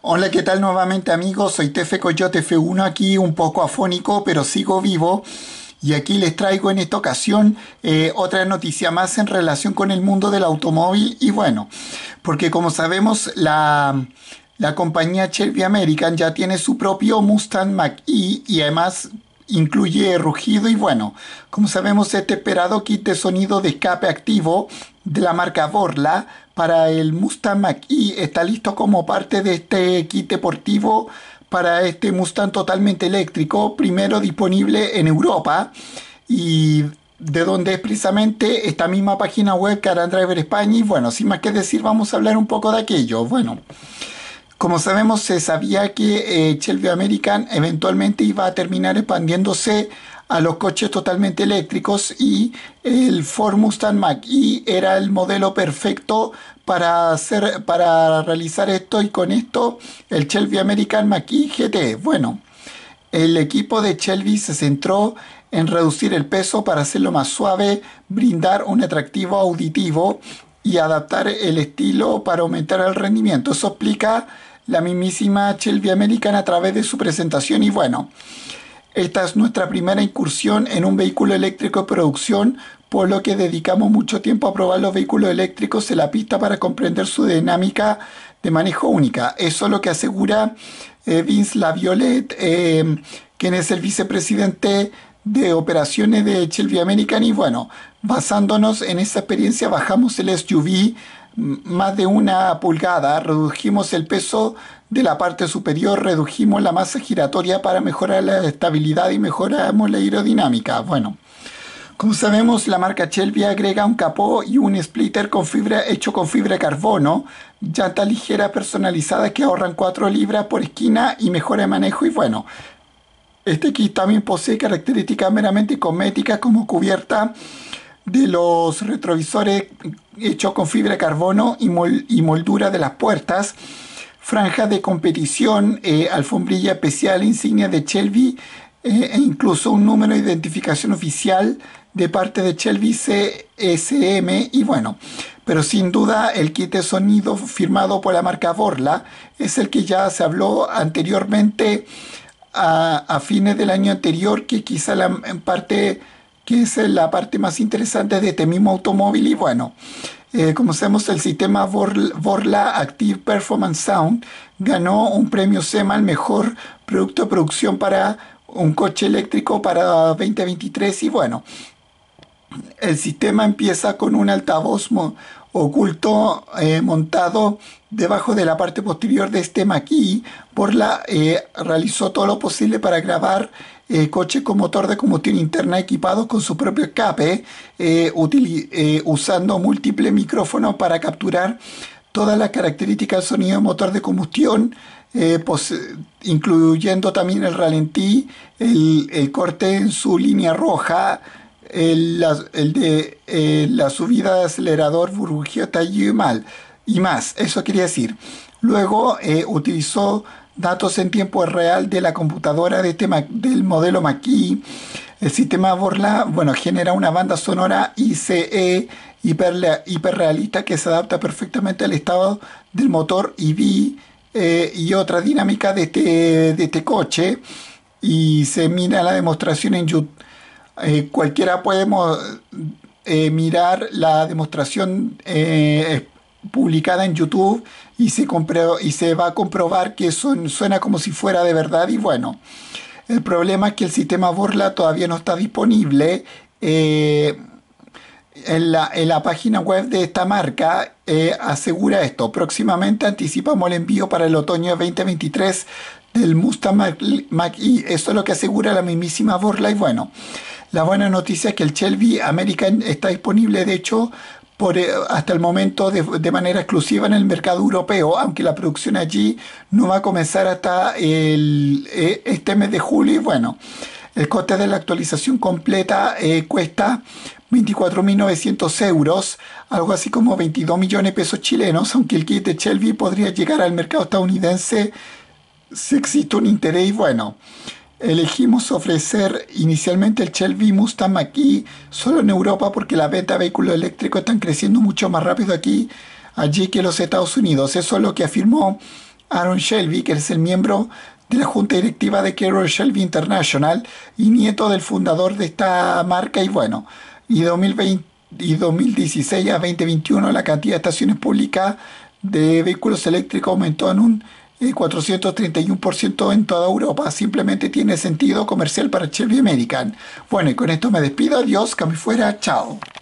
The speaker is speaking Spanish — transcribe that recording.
Hola, ¿qué tal nuevamente amigos? Soy Tefe Coyote F1 aquí, un poco afónico, pero sigo vivo. Y aquí les traigo en esta ocasión otra noticia más en relación con el mundo del automóvil. Y bueno, porque como sabemos, la compañía Shelby American ya tiene su propio Mustang Mach-E y además incluye rugido. Y bueno, como sabemos, este esperado kit de sonido de escape activo de la marca Borla para el Mustang Mach-E está listo como parte de este kit deportivo para este Mustang totalmente eléctrico, primero disponible en Europa y de donde es precisamente esta misma página web Car and Driver España. Y bueno, sin más que decir, vamos a hablar un poco de aquello. Bueno, como sabemos, se sabía que Shelby American eventualmente iba a terminar expandiéndose a los coches totalmente eléctricos y el Ford Mustang Mach-E era el modelo perfecto para realizar esto, y con esto el Shelby American Mach-E GT. Bueno, el equipo de Shelby se centró en reducir el peso para hacerlo más suave, brindar un atractivo auditivo y adaptar el estilo para aumentar el rendimiento. Eso explica la mismísima Shelby American a través de su presentación. Y bueno, esta es nuestra primera incursión en un vehículo eléctrico de producción, por lo que dedicamos mucho tiempo a probar los vehículos eléctricos en la pista para comprender su dinámica de manejo única. Eso es lo que asegura Vince Laviolette, quien es el vicepresidente de operaciones de Shelby American. Y bueno, basándonos en esa experiencia, bajamos el SUV más de 1 pulgada, redujimos el peso de la parte superior, redujimos la masa giratoria para mejorar la estabilidad y mejoramos la aerodinámica. Bueno, como sabemos, la marca Shelby agrega un capó y un splitter hecho con fibra de carbono, llantas ligeras personalizadas que ahorran 4 libras por esquina y mejora el manejo. Y bueno, este kit también posee características meramente cosméticas como cubierta de los retrovisores hechos con fibra de carbono y moldura de las puertas, franjas de competición, alfombrilla especial, insignia de Shelby, e incluso un número de identificación oficial de parte de Shelby CSM. Y bueno, pero sin duda el kit de sonido firmado por la marca Borla es el que ya se habló anteriormente a fines del año anterior, que quizá en parte que es la parte más interesante de este mismo automóvil. Y bueno, como sabemos, el sistema Borla Active Performance Sound ganó un premio SEMA al mejor producto de producción para un coche eléctrico para 2023. Y bueno, el sistema empieza con un altavoz oculto montado debajo de la parte posterior de este Mach-E. Borla realizó todo lo posible para grabar coches con motor de combustión interna equipados con su propio escape, usando múltiples micrófonos para capturar todas las características del sonido de motor de combustión, incluyendo también el ralentí, el corte en su línea roja, la subida de acelerador, burbujeo, tallido y más. Eso quería decir. Luego utilizó datos en tiempo real de la computadora del modelo Mach-E. El sistema Borla, bueno, genera una banda sonora ICE hiperrealista que se adapta perfectamente al estado del motor EV y otra dinámica de este coche. Y se mira la demostración en YouTube. Cualquiera puede mirar la demostración publicada en YouTube y se va a comprobar que suena como si fuera de verdad. Y bueno, el problema es que el sistema Borla todavía no está disponible en la página web de esta marca. Asegura esto: próximamente anticipamos el envío para el otoño de 2023 del Mustang Mach-E. Eso es lo que asegura la mismísima Borla. Y bueno, la buena noticia es que el Shelby American está disponible, de hecho, hasta el momento de manera exclusiva en el mercado europeo, aunque la producción allí no va a comenzar hasta este mes de julio. Y bueno, el coste de la actualización completa cuesta 24.900 euros, algo así como 22 millones de pesos chilenos, aunque el kit de Shelby podría llegar al mercado estadounidense si existe un interés. Y bueno, elegimos ofrecer inicialmente el Shelby Mustang Mach-E solo en Europa porque las ventas de vehículos eléctricos están creciendo mucho más rápido allí que en los Estados Unidos. Eso es lo que afirmó Aaron Shelby, que es el miembro de la junta directiva de Carroll Shelby International y nieto del fundador de esta marca. Y bueno, y 2020 y 2016 a 2021 la cantidad de estaciones públicas de vehículos eléctricos aumentó en un 431% en toda Europa. Simplemente tiene sentido comercial para Shelby American. Bueno, y con esto me despido. Adiós, que me fuera. Chao.